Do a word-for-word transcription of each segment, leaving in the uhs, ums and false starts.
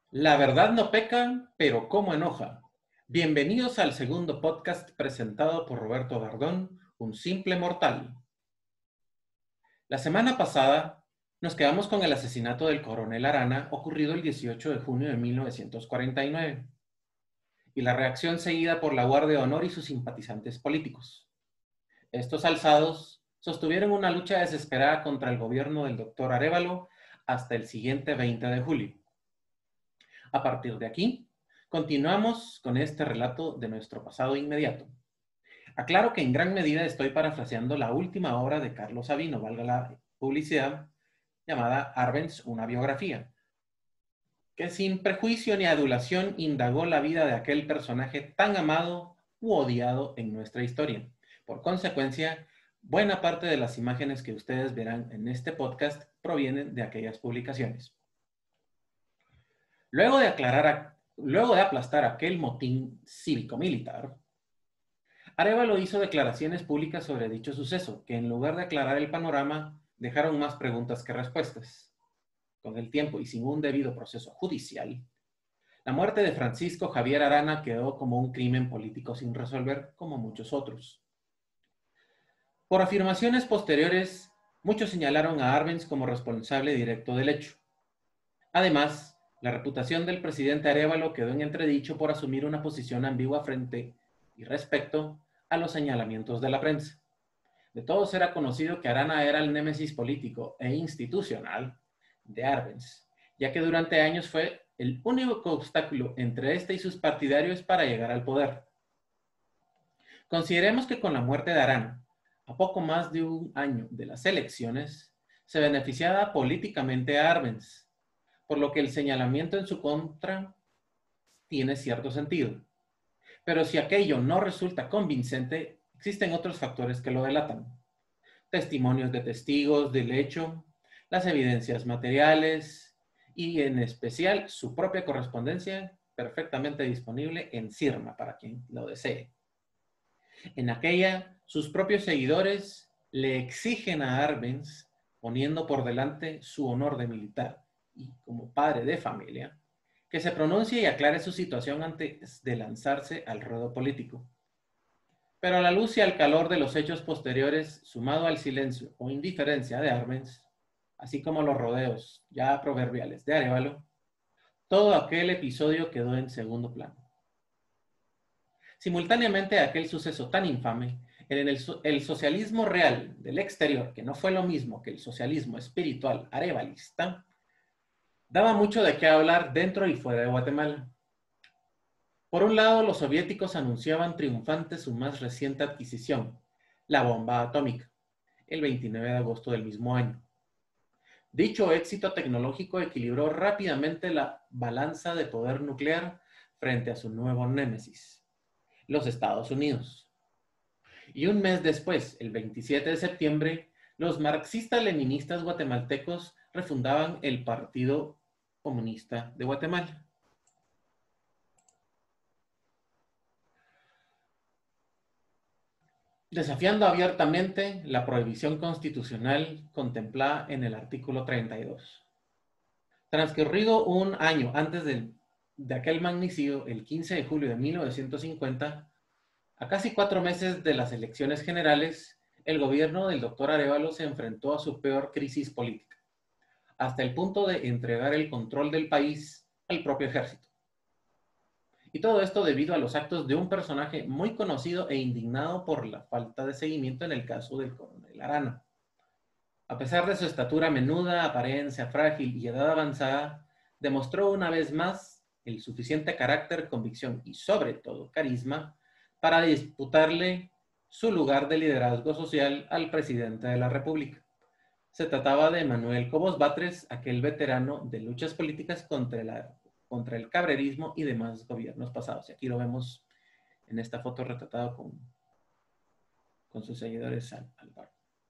La verdad no peca, pero cómo enoja. Bienvenidos al segundo podcast presentado por Roberto Dardón, un simple mortal. La semana pasada nos quedamos con el asesinato del coronel Arana ocurrido el dieciocho de junio de mil novecientos cuarenta y nueve y la reacción seguida por la Guardia de Honor y sus simpatizantes políticos. Estos alzados sostuvieron una lucha desesperada contra el gobierno del doctor Arévalo hasta el siguiente veinte de julio. A partir de aquí, continuamos con este relato de nuestro pasado inmediato. Aclaro que en gran medida estoy parafraseando la última obra de Carlos Sabino, valga la publicidad, llamada Arbenz, una biografía, que sin prejuicio ni adulación indagó la vida de aquel personaje tan amado u odiado en nuestra historia. Por consecuencia, buena parte de las imágenes que ustedes verán en este podcast provienen de aquellas publicaciones. Luego de aclarar, luego de aplastar aquel motín cívico-militar, Arévalo hizo declaraciones públicas sobre dicho suceso, que en lugar de aclarar el panorama, dejaron más preguntas que respuestas. Con el tiempo y sin un debido proceso judicial, la muerte de Francisco Javier Arana quedó como un crimen político sin resolver, como muchos otros. Por afirmaciones posteriores, muchos señalaron a Arbenz como responsable directo del hecho. Además, la reputación del presidente Arévalo quedó en entredicho por asumir una posición ambigua frente y respecto a los señalamientos de la prensa. De todos era conocido que Arana era el némesis político e institucional de Arbenz, ya que durante años fue el único obstáculo entre este y sus partidarios para llegar al poder. Consideremos que con la muerte de Arana, a poco más de un año de las elecciones, se beneficiaba políticamente a Arbenz, por lo que el señalamiento en su contra tiene cierto sentido. Pero si aquello no resulta convincente, existen otros factores que lo delatan. Testimonios de testigos del hecho, las evidencias materiales y en especial su propia correspondencia perfectamente disponible en Sirma para quien lo desee. En aquella, sus propios seguidores le exigen a Arbenz, poniendo por delante su honor de militar y como padre de familia, que se pronuncie y aclare su situación antes de lanzarse al ruedo político. Pero a la luz y al calor de los hechos posteriores, sumado al silencio o indiferencia de Arbenz, así como los rodeos ya proverbiales de Arévalo, todo aquel episodio quedó en segundo plano. Simultáneamente a aquel suceso tan infame, en el, el socialismo real del exterior, que no fue lo mismo que el socialismo espiritual arevalista, daba mucho de qué hablar dentro y fuera de Guatemala. Por un lado, los soviéticos anunciaban triunfante su más reciente adquisición, la bomba atómica, el veintinueve de agosto del mismo año. Dicho éxito tecnológico equilibró rápidamente la balanza de poder nuclear frente a su nuevo némesis, los Estados Unidos. Y un mes después, el veintisiete de septiembre, los marxistas-leninistas guatemaltecos refundaban el Partido Comunista de Guatemala. Desafiando abiertamente la prohibición constitucional contemplada en el artículo treinta y dos. Transcurrido un año antes de, de aquel magnicidio, el quince de julio de mil novecientos cincuenta, a casi cuatro meses de las elecciones generales, el gobierno del doctor Arévalo se enfrentó a su peor crisis política, hasta el punto de entregar el control del país al propio ejército. Y todo esto debido a los actos de un personaje muy conocido e indignado por la falta de seguimiento en el caso del coronel Arana. A pesar de su estatura menuda, apariencia frágil y edad avanzada, demostró una vez más el suficiente carácter, convicción y sobre todo carisma para disputarle su lugar de liderazgo social al presidente de la República. Se trataba de Manuel Cobos Batres, aquel veterano de luchas políticas contra, la, contra el cabrerismo y demás gobiernos pasados. Y aquí lo vemos en esta foto retratado con, con sus seguidores al, al bar.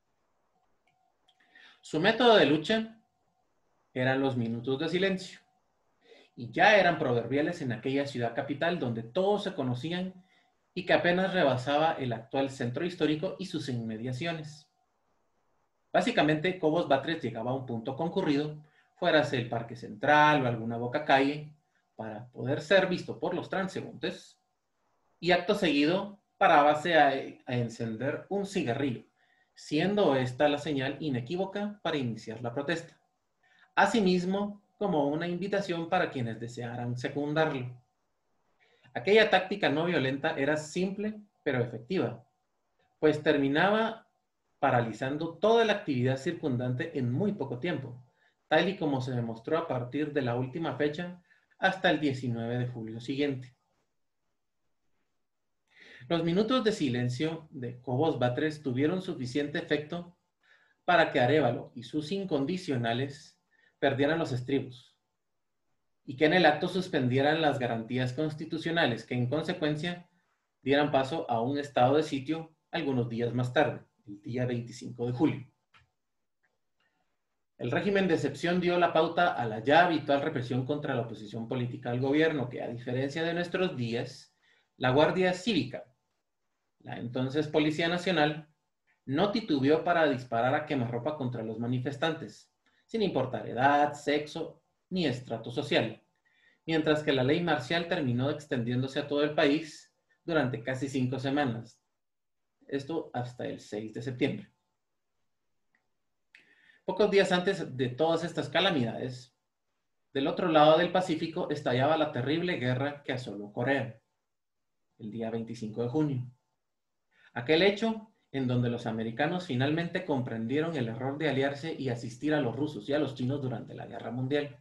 Su método de lucha eran los minutos de silencio, y ya eran proverbiales en aquella ciudad capital donde todos se conocían y que apenas rebasaba el actual centro histórico y sus inmediaciones. Básicamente, Cobos Batres llegaba a un punto concurrido, fuera el Parque Central o alguna boca calle, para poder ser visto por los transeúntes y acto seguido parábase a, a encender un cigarrillo, siendo esta la señal inequívoca para iniciar la protesta. Asimismo, como una invitación para quienes desearan secundarlo. Aquella táctica no violenta era simple, pero efectiva, pues terminaba paralizando toda la actividad circundante en muy poco tiempo, tal y como se demostró a partir de la última fecha hasta el diecinueve de julio siguiente. Los minutos de silencio de Cobos Batres tuvieron suficiente efecto para que Arévalo y sus incondicionales perdieran los estribos y que en el acto suspendieran las garantías constitucionales que en consecuencia dieran paso a un estado de sitio algunos días más tarde, el día veinticinco de julio. El régimen de excepción dio la pauta a la ya habitual represión contra la oposición política al gobierno, que a diferencia de nuestros días, la Guardia Cívica, la entonces Policía Nacional, no titubeó para disparar a quemarropa contra los manifestantes, sin importar edad, sexo ni estrato social, mientras que la ley marcial terminó extendiéndose a todo el país durante casi cinco semanas. Esto hasta el seis de septiembre. Pocos días antes de todas estas calamidades, del otro lado del Pacífico estallaba la terrible guerra que asoló Corea, el día veinticinco de junio. Aquel hecho en donde los americanos finalmente comprendieron el error de aliarse y asistir a los rusos y a los chinos durante la Guerra Mundial.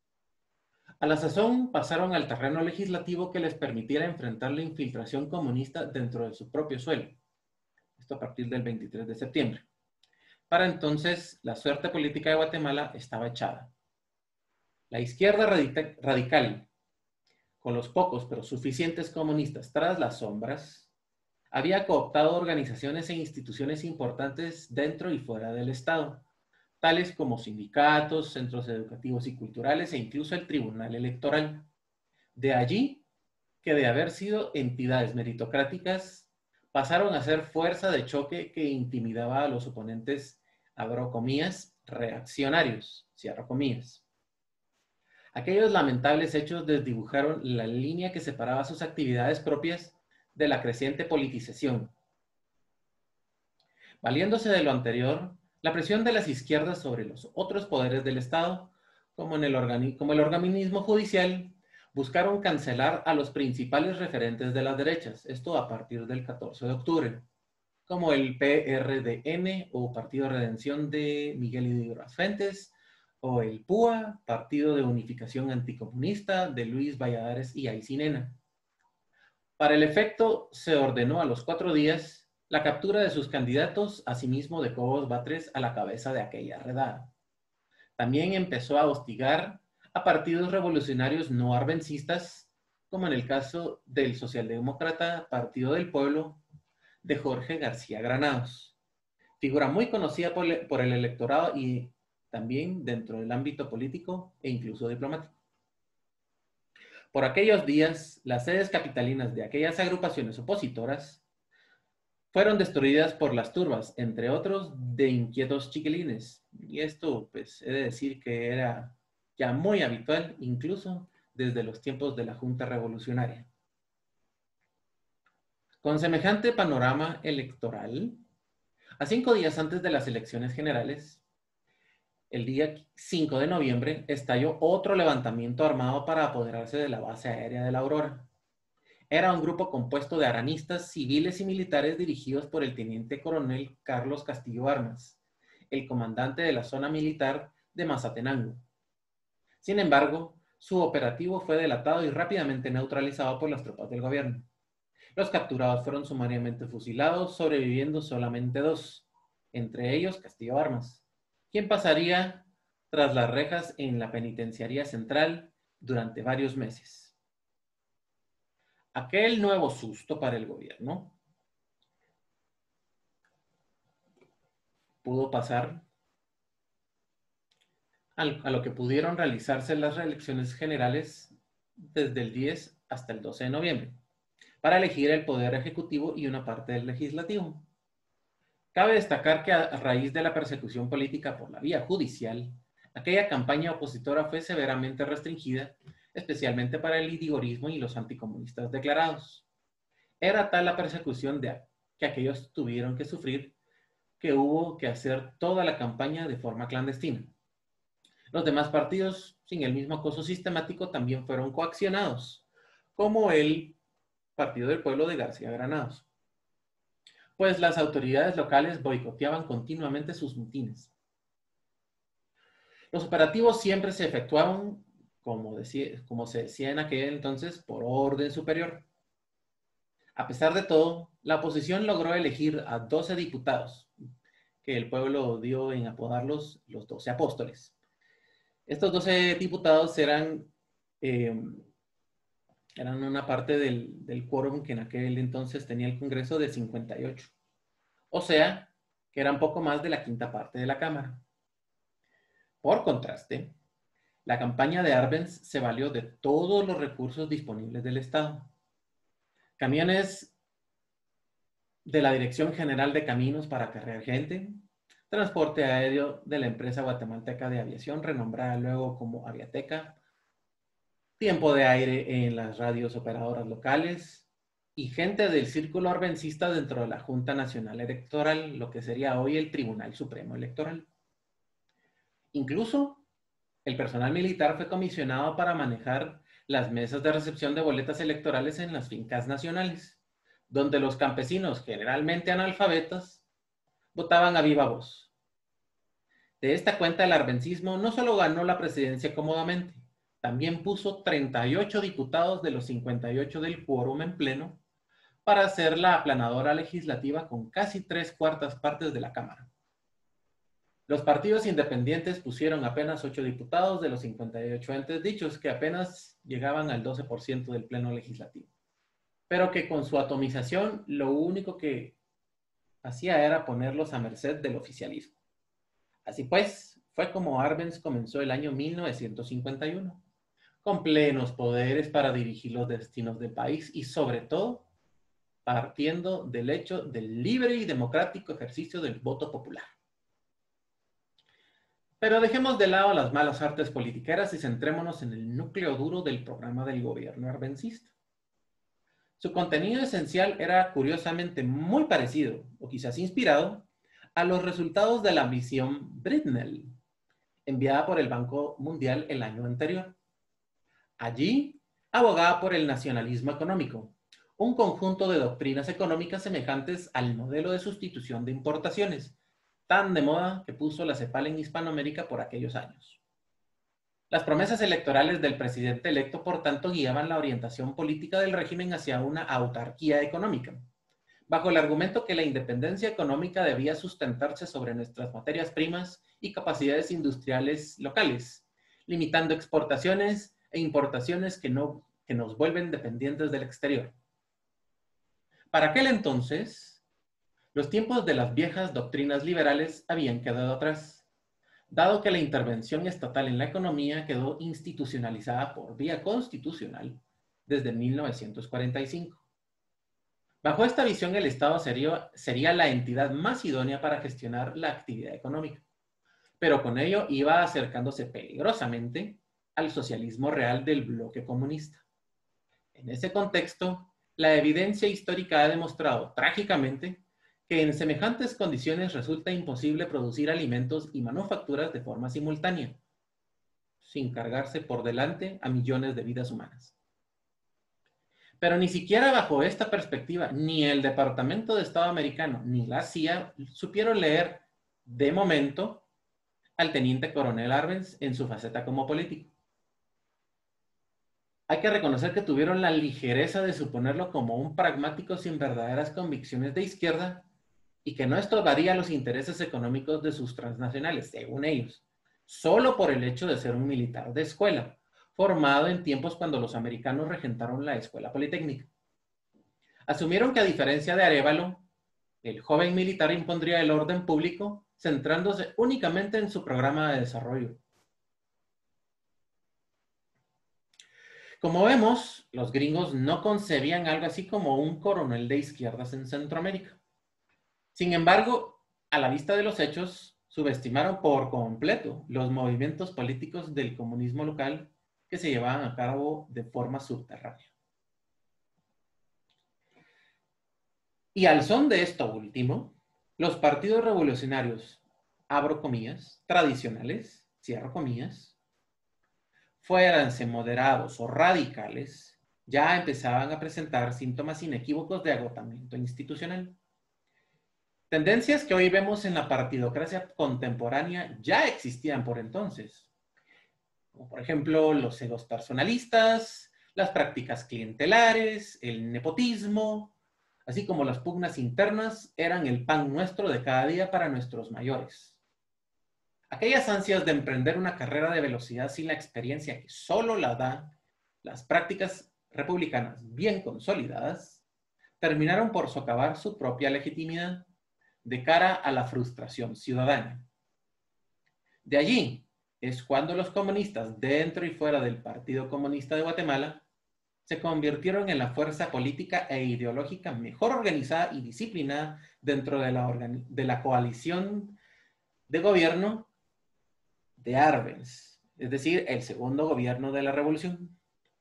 A la sazón pasaron al terreno legislativo que les permitiera enfrentar la infiltración comunista dentro de su propio suelo. Esto a partir del veintitrés de septiembre. Para entonces, la suerte política de Guatemala estaba echada. La izquierda radical, con los pocos pero suficientes comunistas tras las sombras, había cooptado organizaciones e instituciones importantes dentro y fuera del Estado, tales como sindicatos, centros educativos y culturales e incluso el Tribunal Electoral. De allí que de haber sido entidades meritocráticas, pasaron a ser fuerza de choque que intimidaba a los oponentes, abro comillas, reaccionarios, cierro comillas. Aquellos lamentables hechos desdibujaron la línea que separaba sus actividades propias de la creciente politización. Valiéndose de lo anterior, la presión de las izquierdas sobre los otros poderes del Estado, como, en el, organi como el organismo judicial, buscaron cancelar a los principales referentes de las derechas, esto a partir del catorce de octubre, como el P R D N o Partido de Redención de Miguel Hidalgo Fuentes, o el P U A, Partido de Unificación Anticomunista de Luis Valladares y Aycinena. Para el efecto, se ordenó a los cuatro días la captura de sus candidatos, asimismo de Cobos Batres a la cabeza de aquella redada. También empezó a hostigar a partidos revolucionarios no arbencistas, como en el caso del socialdemócrata Partido del Pueblo de Jorge García Granados, figura muy conocida por el, por el electorado y también dentro del ámbito político e incluso diplomático. Por aquellos días, las sedes capitalinas de aquellas agrupaciones opositoras fueron destruidas por las turbas, entre otros, de inquietos chiquilines. Y esto, pues, he de decir que era ya muy habitual, incluso desde los tiempos de la Junta Revolucionaria. Con semejante panorama electoral, a cinco días antes de las elecciones generales, el día cinco de noviembre, estalló otro levantamiento armado para apoderarse de la base aérea de La Aurora. Era un grupo compuesto de aranistas civiles y militares dirigidos por el teniente coronel Carlos Castillo Armas, el comandante de la zona militar de Mazatenango. Sin embargo, su operativo fue delatado y rápidamente neutralizado por las tropas del gobierno. Los capturados fueron sumariamente fusilados, sobreviviendo solamente dos, entre ellos Castillo Armas, quien pasaría tras las rejas en la penitenciaría central durante varios meses. Aquel nuevo susto para el gobierno pudo pasar a lo que pudieron realizarse las reelecciones generales desde el diez hasta el doce de noviembre, para elegir el poder ejecutivo y una parte del legislativo. Cabe destacar que a raíz de la persecución política por la vía judicial, aquella campaña opositora fue severamente restringida, especialmente para el idigorismo y los anticomunistas declarados. Era tal la persecución de, que aquellos tuvieron que sufrir que hubo que hacer toda la campaña de forma clandestina. Los demás partidos, sin el mismo acoso sistemático, también fueron coaccionados, como el Partido del Pueblo de García Granados, pues las autoridades locales boicoteaban continuamente sus mítines. Los operativos siempre se efectuaban, como, decía, como se decía en aquel entonces, por orden superior. A pesar de todo, la oposición logró elegir a doce diputados, que el pueblo dio en apodarlos los doce apóstoles. Estos doce diputados eran, eh, eran una parte del, del quórum que en aquel entonces tenía el Congreso de cincuenta y ocho. O sea, que eran poco más de la quinta parte de la Cámara. Por contraste, la campaña de Arbenz se valió de todos los recursos disponibles del Estado. Camiones de la Dirección General de Caminos para cargar gente, transporte aéreo de la empresa guatemalteca de aviación, renombrada luego como Aviateca, tiempo de aire en las radios operadoras locales y gente del círculo arbencista dentro de la Junta Nacional Electoral, lo que sería hoy el Tribunal Supremo Electoral. Incluso, el personal militar fue comisionado para manejar las mesas de recepción de boletas electorales en las fincas nacionales, donde los campesinos, generalmente analfabetas, votaban a viva voz. De esta cuenta, el arbencismo no solo ganó la presidencia cómodamente, también puso treinta y ocho diputados de los cincuenta y ocho del quórum en pleno para hacer la aplanadora legislativa con casi tres cuartas partes de la Cámara. Los partidos independientes pusieron apenas ocho diputados de los cincuenta y ocho entes dichos, que apenas llegaban al doce por ciento del pleno legislativo, pero que con su atomización lo único que hacía era ponerlos a merced del oficialismo. Así pues, fue como Arbenz comenzó el año mil novecientos cincuenta y uno, con plenos poderes para dirigir los destinos del país y sobre todo partiendo del hecho del libre y democrático ejercicio del voto popular. Pero dejemos de lado las malas artes politiqueras y centrémonos en el núcleo duro del programa del gobierno arbencista. Su contenido esencial era curiosamente muy parecido, o quizás inspirado, a los resultados de la misión Britnell, enviada por el Banco Mundial el año anterior. Allí, abogaba por el nacionalismo económico, un conjunto de doctrinas económicas semejantes al modelo de sustitución de importaciones, tan de moda que puso la CEPAL en Hispanoamérica por aquellos años. Las promesas electorales del presidente electo, por tanto, guiaban la orientación política del régimen hacia una autarquía económica, bajo el argumento que la independencia económica debía sustentarse sobre nuestras materias primas y capacidades industriales locales, limitando exportaciones e importaciones que, no, que nos vuelven dependientes del exterior. Para aquel entonces, los tiempos de las viejas doctrinas liberales habían quedado atrás, dado que la intervención estatal en la economía quedó institucionalizada por vía constitucional desde mil novecientos cuarenta y cinco. Bajo esta visión, el Estado sería, sería la entidad más idónea para gestionar la actividad económica, pero con ello iba acercándose peligrosamente al socialismo real del bloque comunista. En ese contexto, la evidencia histórica ha demostrado trágicamente que en semejantes condiciones resulta imposible producir alimentos y manufacturas de forma simultánea, sin cargarse por delante a millones de vidas humanas. Pero ni siquiera bajo esta perspectiva, ni el Departamento de Estado americano, ni la C I A supieron leer, de momento, al teniente coronel Arbenz en su faceta como político. Hay que reconocer que tuvieron la ligereza de suponerlo como un pragmático sin verdaderas convicciones de izquierda y que no estorbaría los intereses económicos de sus transnacionales, según ellos, solo por el hecho de ser un militar de escuela, formado en tiempos cuando los americanos regentaron la escuela politécnica. Asumieron que, a diferencia de Arévalo, el joven militar impondría el orden público centrándose únicamente en su programa de desarrollo. Como vemos, los gringos no concebían algo así como un coronel de izquierdas en Centroamérica. Sin embargo, a la vista de los hechos, subestimaron por completo los movimientos políticos del comunismo local que se llevaban a cabo de forma subterránea. Y al son de esto último, los partidos revolucionarios, abro comillas, tradicionales, cierro comillas, fuéranse moderados o radicales, ya empezaban a presentar síntomas inequívocos de agotamiento institucional. Tendencias que hoy vemos en la partidocracia contemporánea ya existían por entonces, como por ejemplo los egos personalistas, las prácticas clientelares, el nepotismo, así como las pugnas internas, eran el pan nuestro de cada día para nuestros mayores. Aquellas ansias de emprender una carrera de velocidad sin la experiencia que solo la da las prácticas republicanas bien consolidadas, terminaron por socavar su propia legitimidad de cara a la frustración ciudadana. De allí es cuando los comunistas, dentro y fuera del Partido Comunista de Guatemala, se convirtieron en la fuerza política e ideológica mejor organizada y disciplinada dentro de la, de la coalición de gobierno de Arbenz, es decir, el segundo gobierno de la revolución.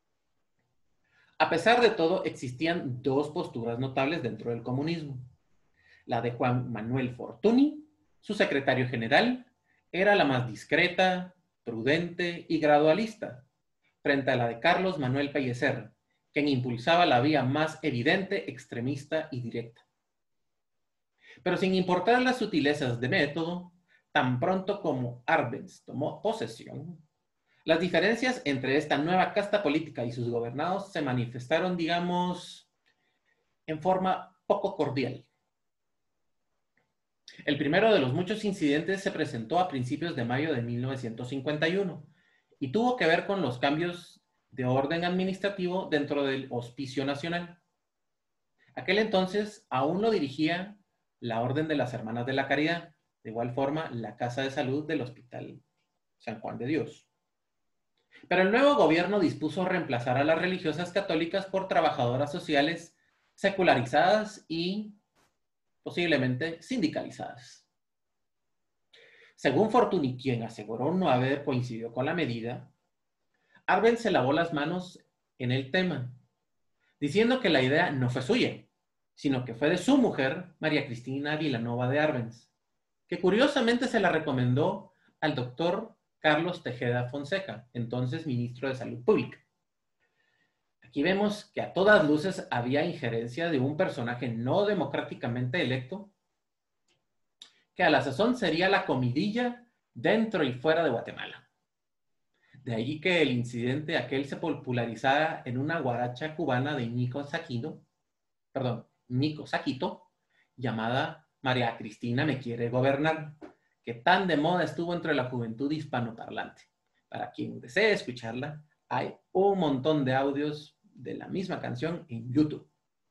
A pesar de todo, existían dos posturas notables dentro del comunismo. La de Juan Manuel Fortuny, su secretario general, era la más discreta, prudente y gradualista, frente a la de Carlos Manuel Pellicer, quien impulsaba la vía más evidente, extremista y directa. Pero sin importar las sutilezas de método, tan pronto como Arbenz tomó posesión, las diferencias entre esta nueva casta política y sus gobernados se manifestaron, digamos, en forma poco cordial. El primero de los muchos incidentes se presentó a principios de mayo de mil novecientos cincuenta y uno y tuvo que ver con los cambios de orden administrativo dentro del Hospicio Nacional. Aquel entonces aún lo dirigía la Orden de las Hermanas de la Caridad, de igual forma la Casa de Salud del Hospital San Juan de Dios. Pero el nuevo gobierno dispuso reemplazar a las religiosas católicas por trabajadoras sociales secularizadas y posiblemente sindicalizadas. Según Fortuny, quien aseguró no haber coincidido con la medida, Arbenz se lavó las manos en el tema, diciendo que la idea no fue suya, sino que fue de su mujer, María Cristina Vilanova de Arbenz, que curiosamente se la recomendó al doctor Carlos Tejeda Fonseca, entonces ministro de Salud Pública. Aquí vemos que a todas luces había injerencia de un personaje no democráticamente electo, que a la sazón sería la comidilla dentro y fuera de Guatemala. De allí que el incidente aquel se popularizara en una guaracha cubana de Nico Saquito, perdón, Nico Saquito, llamada María Cristina me quiere gobernar, que tan de moda estuvo entre la juventud hispanoparlante. Para quien desee escucharla, hay un montón de audios de la misma canción en YouTube.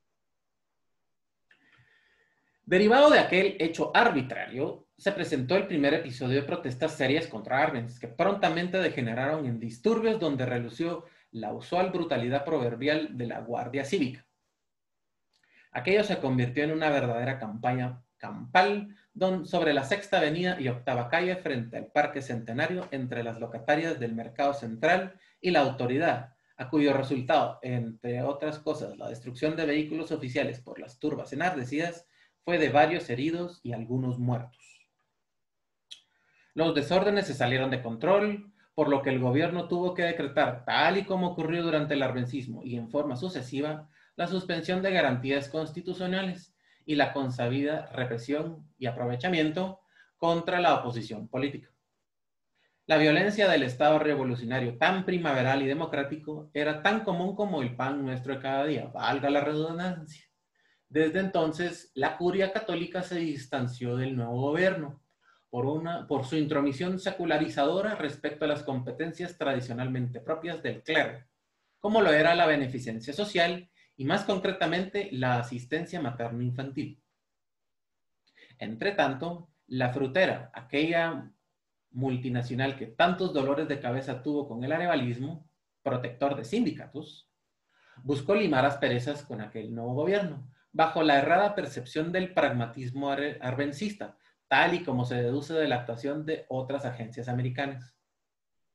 Derivado de aquel hecho arbitrario, se presentó el primer episodio de protestas serias contra Arbenz, que prontamente degeneraron en disturbios donde relució la usual brutalidad proverbial de la Guardia Cívica. Aquello se convirtió en una verdadera campaña campal don, sobre la Sexta Avenida y Octava Calle frente al Parque Centenario entre las locatarias del Mercado Central y la autoridad, a cuyo resultado, entre otras cosas, la destrucción de vehículos oficiales por las turbas enardecidas, fue de varios heridos y algunos muertos. Los desórdenes se salieron de control, por lo que el gobierno tuvo que decretar, tal y como ocurrió durante el arbencismo y en forma sucesiva, la suspensión de garantías constitucionales y la consabida represión y aprovechamiento contra la oposición política. La violencia del Estado revolucionario tan primaveral y democrático era tan común como el pan nuestro de cada día, valga la redundancia. Desde entonces, la curia católica se distanció del nuevo gobierno por, una, por su intromisión secularizadora respecto a las competencias tradicionalmente propias del clero, como lo era la beneficencia social y más concretamente la asistencia materno-infantil. Entre tanto, la frutera, aquella multinacional que tantos dolores de cabeza tuvo con el arevalismo, protector de sindicatos, buscó limar asperezas con aquel nuevo gobierno, bajo la errada percepción del pragmatismo arbencista, tal y como se deduce de la actuación de otras agencias americanas.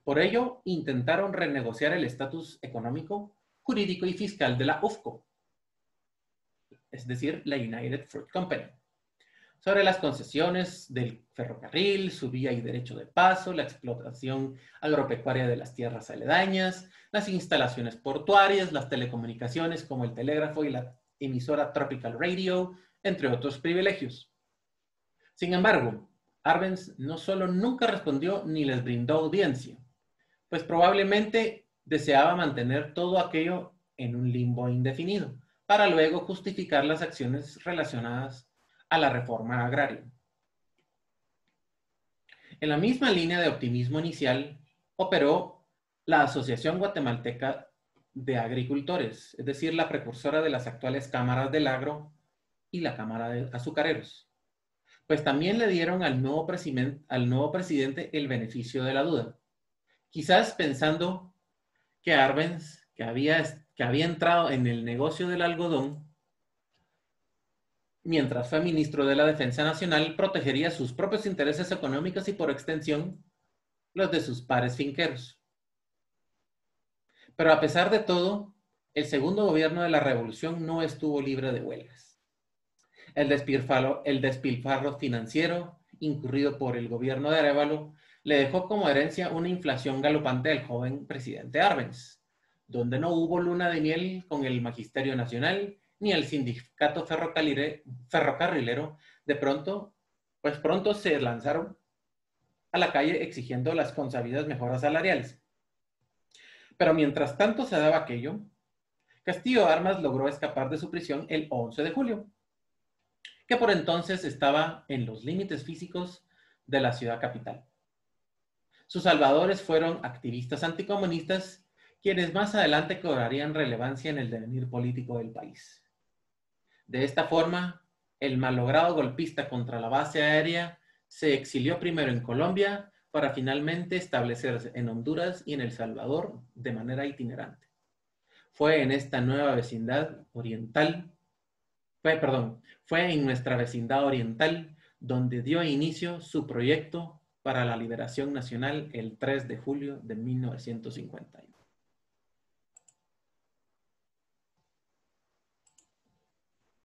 Por ello, intentaron renegociar el estatus económico, jurídico y fiscal de la U F C O, es decir, la United Fruit Company, sobre las concesiones del ferrocarril, su vía y derecho de paso, la explotación agropecuaria de las tierras aledañas, las instalaciones portuarias, las telecomunicaciones como el telégrafo y la emisora Tropical Radio, entre otros privilegios. Sin embargo, Arbenz no solo nunca respondió ni les brindó audiencia, pues probablemente deseaba mantener todo aquello en un limbo indefinido, para luego justificar las acciones relacionadas a la reforma agraria. En la misma línea de optimismo inicial operó la Asociación Guatemalteca de Agricultores, es decir, la precursora de las actuales cámaras del agro y la Cámara de Azucareros. Pues también le dieron al nuevo, al nuevo presidente el beneficio de la duda, quizás pensando que Arbenz, que había, que había entrado en el negocio del algodón, mientras fue ministro de la Defensa Nacional, protegería sus propios intereses económicos y, por extensión, los de sus pares finqueros. Pero a pesar de todo, el segundo gobierno de la Revolución no estuvo libre de huelgas. El despilfarro, el despilfarro financiero incurrido por el gobierno de Arévalo le dejó como herencia una inflación galopante del joven presidente Arbenz, donde no hubo luna de miel con el Magisterio Nacional ni el sindicato ferrocarrilero. De pronto, pues pronto se lanzaron a la calle exigiendo las consabidas mejoras salariales. Pero mientras tanto se daba aquello, Castillo Armas logró escapar de su prisión el once de julio, que por entonces estaba en los límites físicos de la ciudad capital. Sus salvadores fueron activistas anticomunistas, quienes más adelante cobrarían relevancia en el devenir político del país. De esta forma, el malogrado golpista contra la base aérea se exilió primero en Colombia para finalmente establecerse en Honduras y en El Salvador de manera itinerante. Fue en esta nueva vecindad oriental, fue, perdón, fue en nuestra vecindad oriental donde dio inicio su proyecto para la liberación nacional el tres de julio de mil novecientos cincuenta y uno.